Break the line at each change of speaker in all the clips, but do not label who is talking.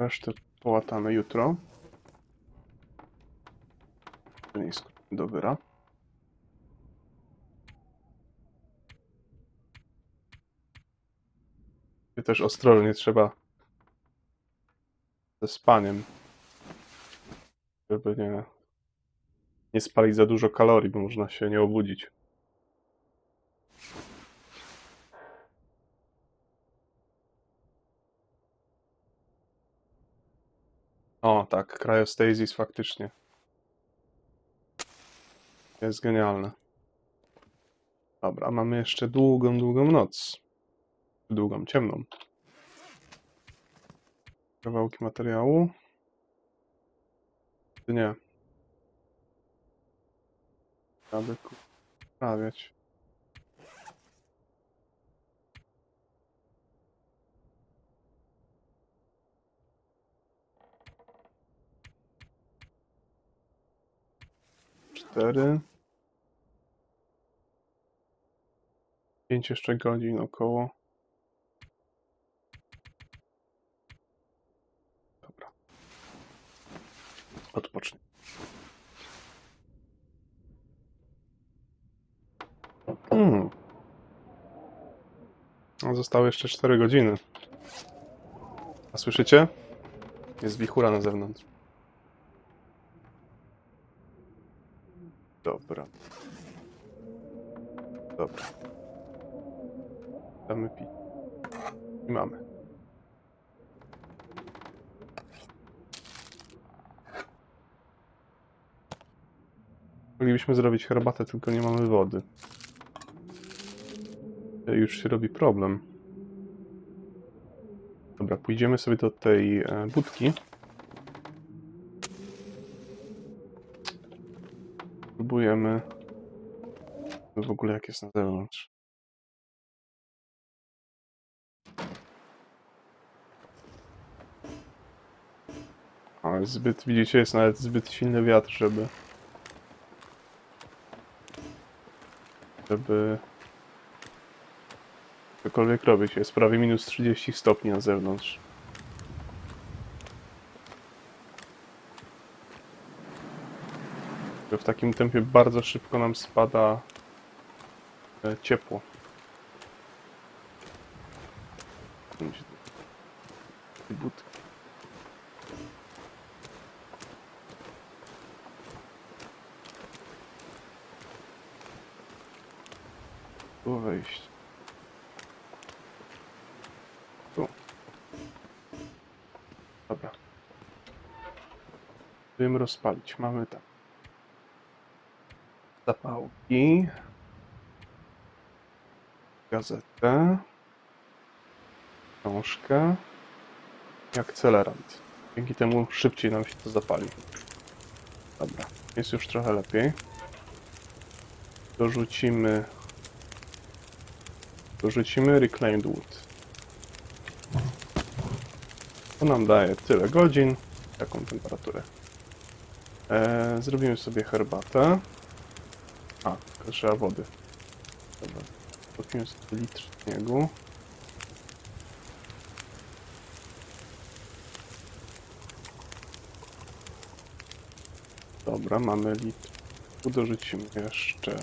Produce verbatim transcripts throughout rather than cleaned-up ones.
Resztę połatamy jutro. Nisko do wyra. I też ostrożnie trzeba ze spaniem, żeby nie, nie spalić za dużo kalorii, bo można się nie obudzić. O, tak, cryostasis faktycznie. Jest genialne. Dobra, mamy jeszcze długą, długą noc. Długą, ciemną. Kawałki materiału. Nie. Aby naprawiać. Cztery. Pięć jeszcze godzin około. Dobra. Odpocznij. Hmm. Zostały jeszcze cztery godziny. A słyszycie? Jest wichura na zewnątrz. Dobra. Dobra. Damy pić. I mamy. Moglibyśmy zrobić herbatę, tylko nie mamy wody. Już się robi problem. Dobra, pójdziemy sobie do tej e, budki. Próbujemy... W ogóle jak jest na zewnątrz. O, zbyt, widzicie, jest nawet zbyt silny wiatr, żeby... Żeby... Cokolwiek robić. Jest prawie minus trzydzieści stopni na zewnątrz. W takim tempie bardzo szybko nam spada e, ciepło. Budki. Tu wejść. Tu. Dobra. Chcemy rozpalić. Mamy tam zapałki, gazetę, książkę i akcelerant. Dzięki temu szybciej nam się to zapali. Dobra, jest już trochę lepiej. Dorzucimy dorzucimy reclaimed wood. To nam daje tyle godzin, taką temperaturę. Eee, zrobimy sobie herbatę. A, tylko trzeba wody. Dobra, kupimy sobie litr śniegu. Dobra, mamy litr. Tu dorzucimy jeszcze...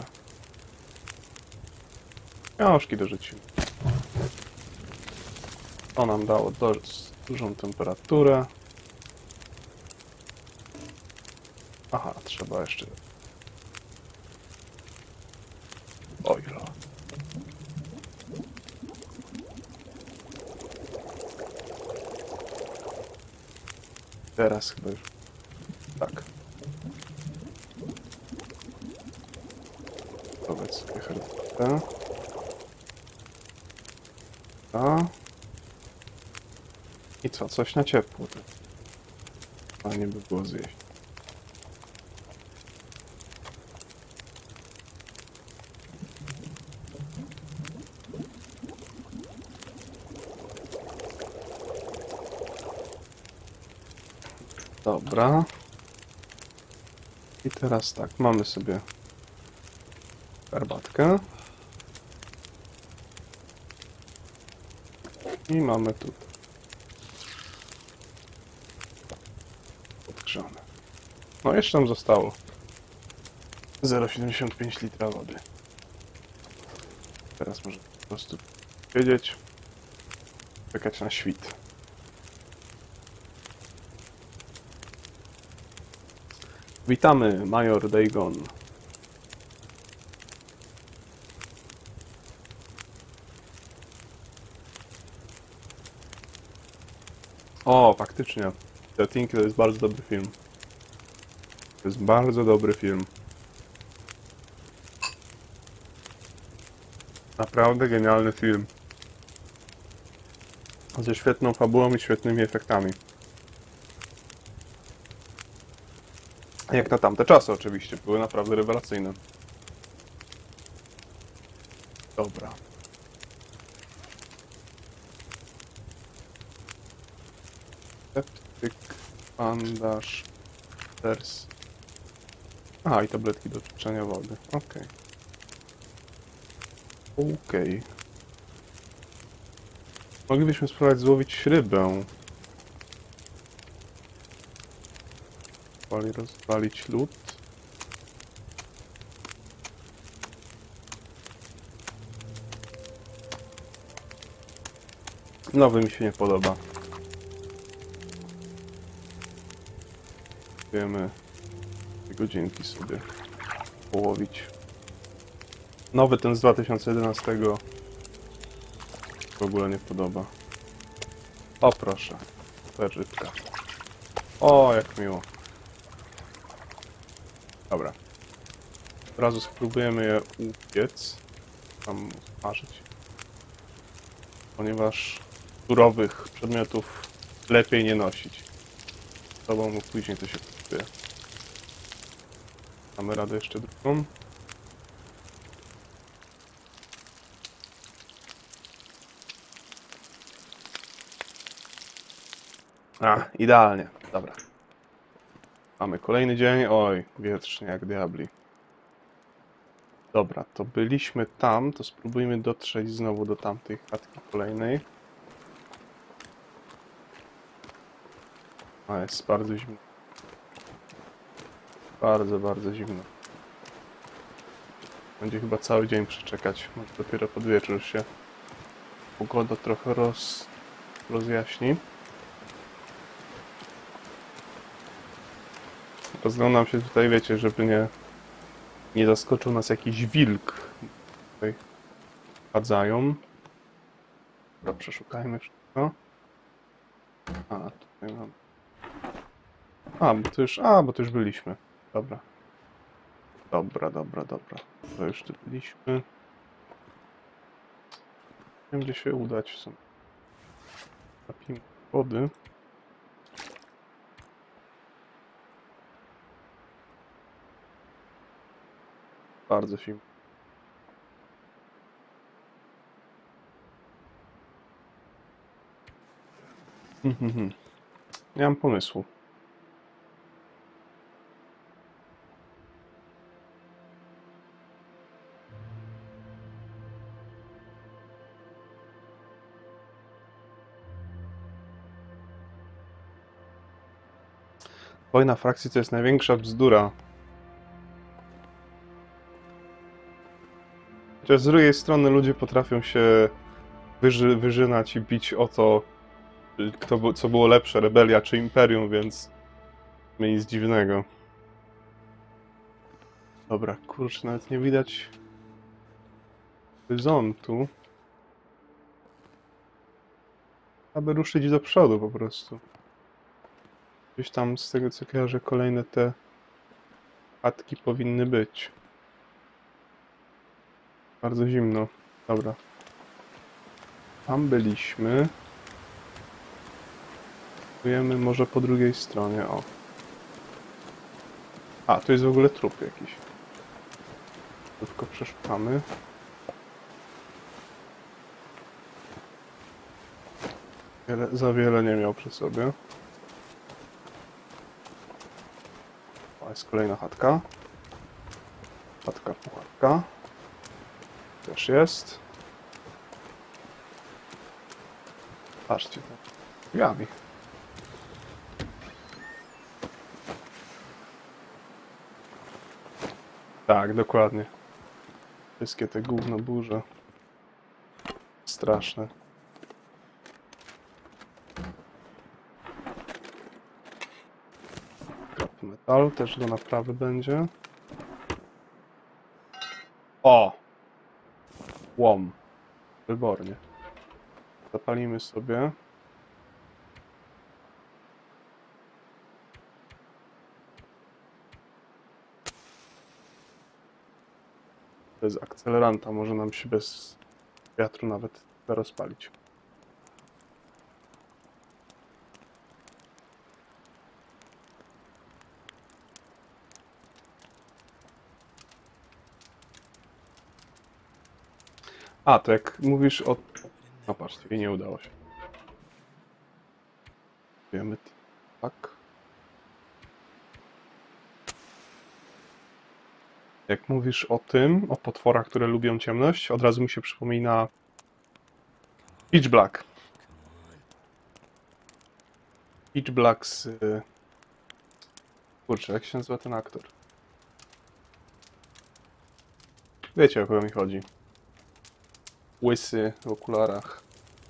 Książki dorzucimy. To nam dało dość dużą temperaturę. Aha, trzeba jeszcze... oila. Teraz chyba już... tak. Powiedz sobie herbatę. A. I co? Coś na ciepło. Fajnie by było zjeść. Dobra. I teraz tak, mamy sobie herbatkę. I mamy tu No jeszcze nam zostało zero przecinek siedemdziesiąt pięć litra wody. Teraz może po prostu siedzieć, czekać na świt. Witamy, Major Dagon. O, faktycznie. The Thing to jest bardzo dobry film. To jest bardzo dobry film. Naprawdę genialny film. Ze świetną fabułą i świetnymi efektami. Jak na tamte czasy oczywiście, były naprawdę rewelacyjne. Dobra. Septyk, bandaż, ters. Aha, i tabletki do czyszczenia wody. Okej. Okay. Okej. Okay. Moglibyśmy spróbować złowić rybę. Rozwalić lód. Nowy mi się nie podoba. Wiemy dwie godzinki sobie połowić. Nowy ten z dwa tysiące jedenastego w ogóle nie podoba. O proszę, super rybka. O, jak miło. Dobra. Od razu spróbujemy je upiec. Tam smażyć. Ponieważ surowych przedmiotów lepiej nie nosić. Z sobą, bo później to się psuje. Mamy radę jeszcze drugą. A, idealnie. Dobra. Mamy kolejny dzień. Oj, wietrznie jak diabli. Dobra, to byliśmy tam, to spróbujmy dotrzeć znowu do tamtej chatki kolejnej. A, jest bardzo zimno. Bardzo, bardzo zimno. Będzie chyba cały dzień przeczekać. Może dopiero pod wieczór się pogoda trochę roz... rozjaśni. Rozglądam się tutaj, wiecie, żeby nie, nie zaskoczył nas jakiś wilk. Tutaj chadzają. Dobra, przeszukajmy wszystko. A, tutaj mam... A, bo to już, a, bo to już byliśmy. Dobra. Dobra, dobra, dobra. To już tu byliśmy. Nie wiem, gdzie się udać w sumie. Napijmy wody. Bardzo zimno. Mhm. Nie mam pomysłu. Wojna frakcji to jest największa bzdura. Chociaż z drugiej strony ludzie potrafią się wyży wyżynać i bić o to, kto, co było lepsze, rebelia czy imperium, więc nic dziwnego. Dobra, kurczę, nawet nie widać horyzontu. Aby ruszyć do przodu po prostu. Gdzieś tam z tego co kojarzę kolejne te chatki powinny być. Bardzo zimno. Dobra. Tam byliśmy. Spróbujemy może po drugiej stronie, o. A, tu jest w ogóle trup jakiś. Tylko przeszukamy. Wiele, za wiele nie miał przy sobie. O, jest kolejna chatka. Chatka, puchatka. Też jest. Patrzcie, to drzwiami. Tak, dokładnie. Wszystkie te gówno burze. Straszne. Scrap metal też do naprawy będzie. O! Łom. Wybornie. Zapalimy sobie. Bez akceleranta może nam się bez wiatru nawet rozpalić. A, to jak mówisz o... No patrz, jej nie udało się. Wiemy, tak. Jak mówisz o tym, o potworach, które lubią ciemność, od razu mi się przypomina Pitch Black. Pitch Black z... Kurczę, jak się nazywa ten aktor? Wiecie, o kogo mi chodzi. Łysy w okularach.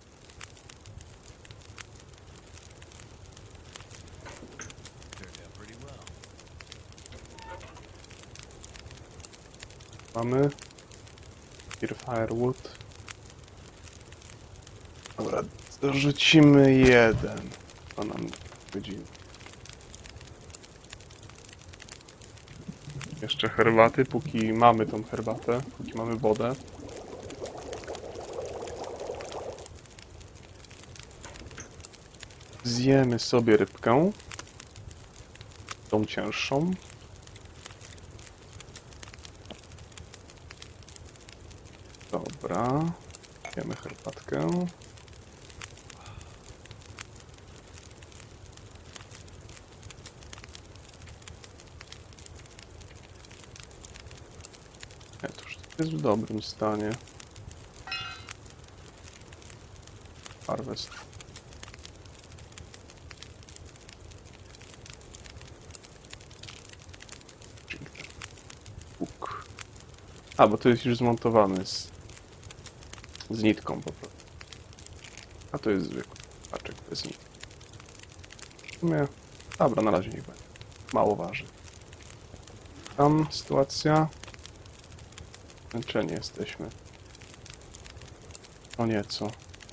Mamy Here Firewood. Dobra, dorzucimy jeden. To nam godziny. Jeszcze herbaty, póki mamy tą herbatę, póki mamy wodę. Zjemy sobie rybkę. Tą cięższą. Dobra. Jemy herbatkę. Nie, to już jest w dobrym stanie. Harvest. Hook. A, bo to jest już zmontowany z, z nitką po prostu. A to jest zwykły paczek bez nitki. W sumie... Dobra, na razie niech będzie. Mało waży. Tam sytuacja... Zmęczeni jesteśmy. O nieco.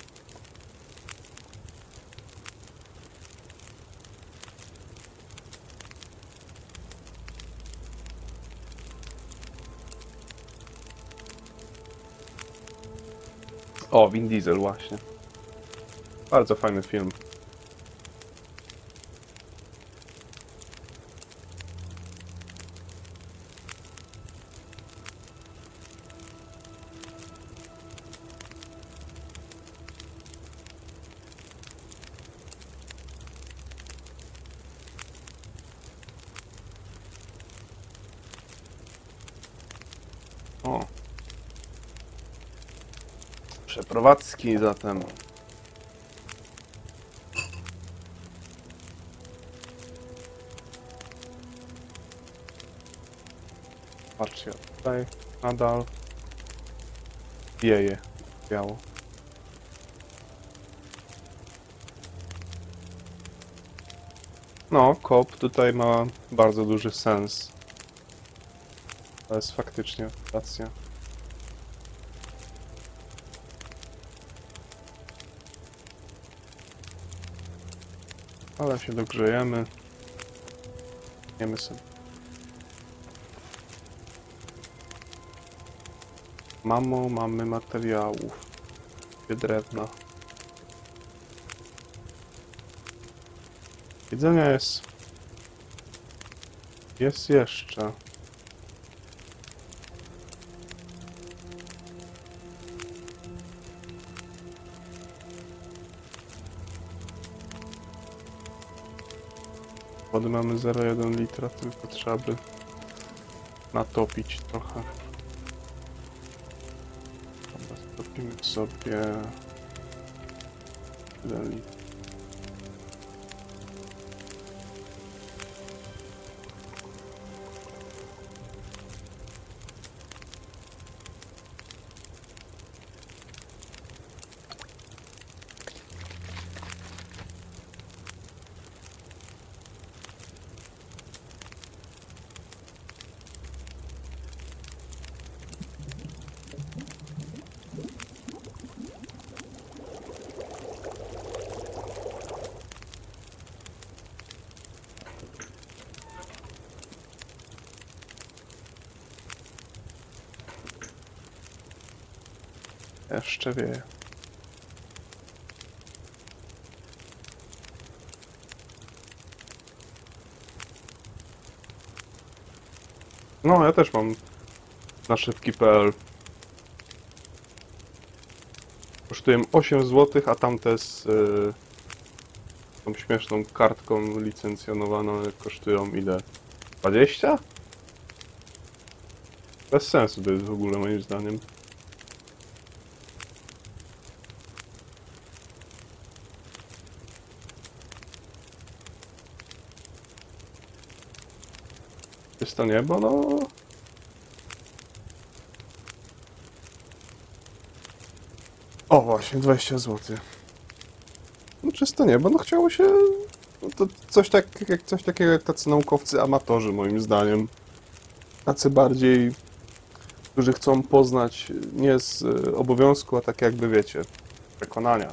O, Vin Diesel właśnie. Bardzo fajny film. O. Przeprowadzki zatem. Patrzcie, tutaj nadal wieje biało. No, kop tutaj ma bardzo duży sens. To jest faktycznie racja. Ale się dogrzejemy. Jemy sobie. Mamo, mamy materiałów. Dwie drewna. Jedzenia jest. Jest jeszcze. Wody mamy zero przecinek jeden litra, tylko trzeba by natopić trochę. Dobra, stopimy sobie jeden litr. Jeszcze wieje. No, ja też mam na szybki kropka pe el. Kosztują osiem złotych, a tamte z yy, tą śmieszną kartką licencjonowaną kosztują ile? dwadzieścia? Bez sensu to jest w ogóle moim zdaniem. Jest to niebo, no... O właśnie, dwadzieścia złotych. No czysto niebo, no chciało się... No to coś, tak, jak, coś takiego jak tacy naukowcy amatorzy moim zdaniem. Tacy bardziej, którzy chcą poznać nie z obowiązku, a tak jakby wiecie, przekonania.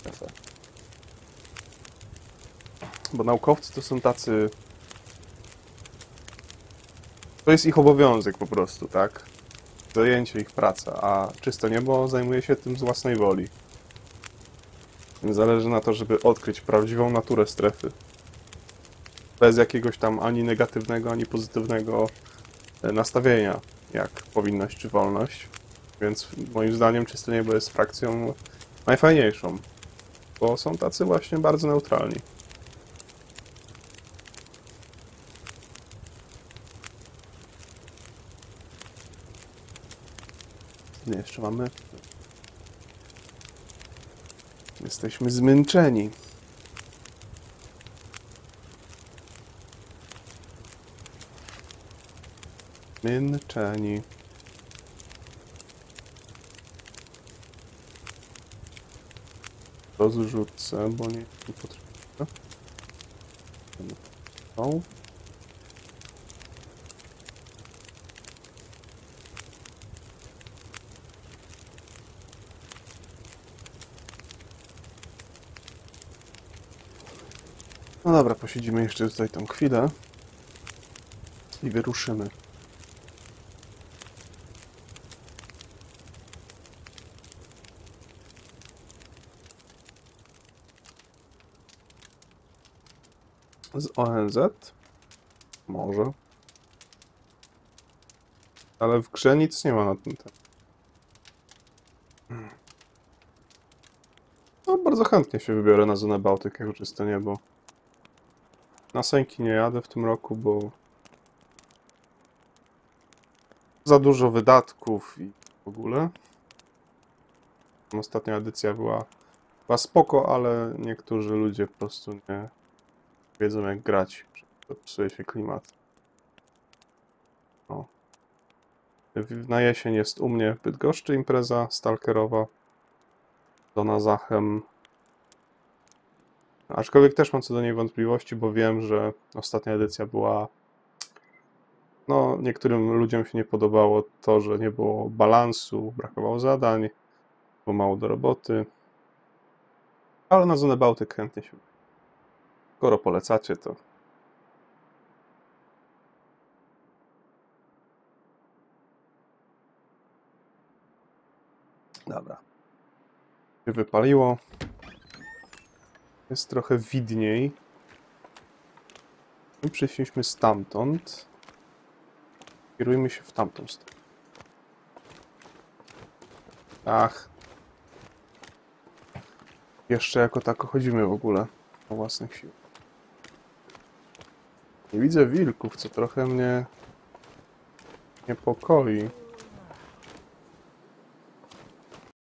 Bo naukowcy to są tacy... To jest ich obowiązek po prostu, tak? Zajęcie, ich praca, a czyste niebo zajmuje się tym z własnej woli. Więc zależy na to, żeby odkryć prawdziwą naturę strefy. Bez jakiegoś tam ani negatywnego, ani pozytywnego nastawienia, jak powinność czy wolność. Więc moim zdaniem czyste niebo jest frakcją najfajniejszą, bo są tacy właśnie bardzo neutralni. Nie, jeszcze mamy... Jesteśmy zmęczeni. Zmęczeni. Rozrzucę, bo nie, nie potrzebuję. O. No dobra, posiedzimy jeszcze tutaj tą chwilę i wyruszymy. Z O N Z? Może. Ale w grze nic nie ma na ten temat. No, bardzo chętnie się wybiorę na zonę Bałtyk, jak czyste niebo. Na Sęki nie jadę w tym roku, bo za dużo wydatków i w ogóle. Ostatnia edycja była, była spoko, ale niektórzy ludzie po prostu nie wiedzą jak grać. Psuje się klimat. No. Na jesień jest u mnie w Bydgoszczy impreza stalkerowa. Dona Zachem. Aczkolwiek też mam co do niej wątpliwości, bo wiem, że ostatnia edycja była... No, niektórym ludziom się nie podobało to, że nie było balansu, brakowało zadań, było mało do roboty. Ale na zonę Bałtyk chętnie się... Skoro polecacie, to... Dobra. Się wypaliło. Jest trochę widniej. My przyszliśmy stamtąd. Kierujmy się w tamtą stronę. Ach. Jeszcze jako tako chodzimy w ogóle. O własnych sił. Nie widzę wilków, co trochę mnie niepokoi.